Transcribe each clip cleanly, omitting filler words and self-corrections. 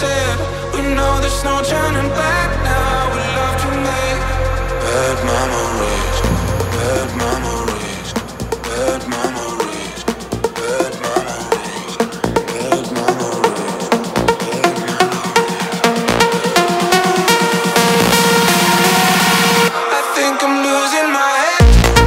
said. We know there's no turning back now. We love to make bad memories, bad memories, bad memories, bad memories, bad memories, bad memories. I think I'm losing my head.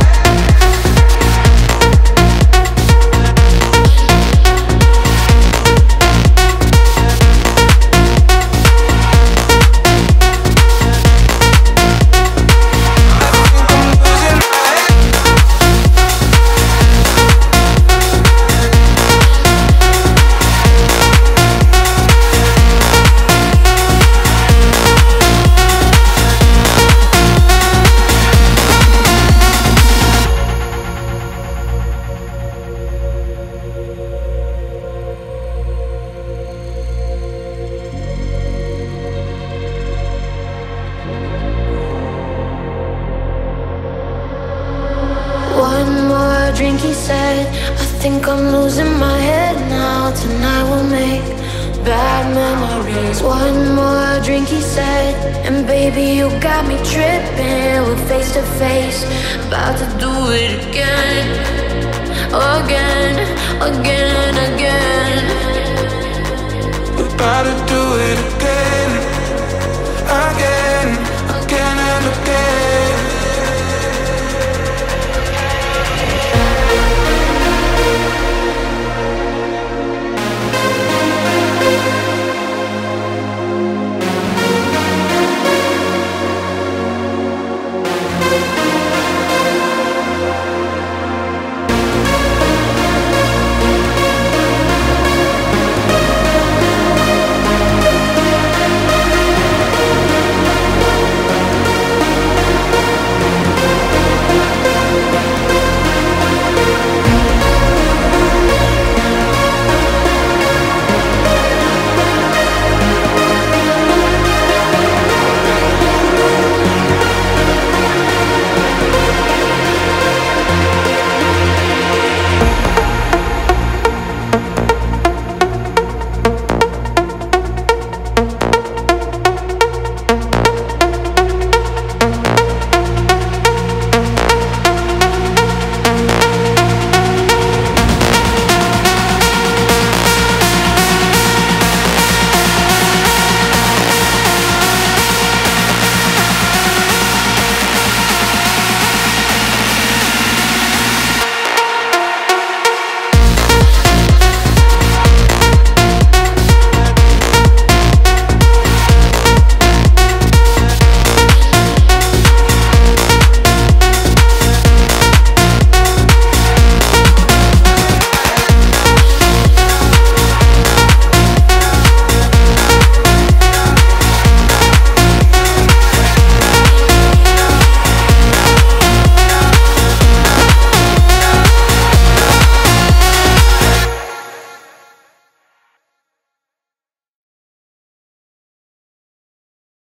One more drink, he said. I think I'm losing my head now. Tonight we'll make bad memories. One more drink, he said. And baby, you got me tripping. We're face to face, about to do it again. Again, again and again.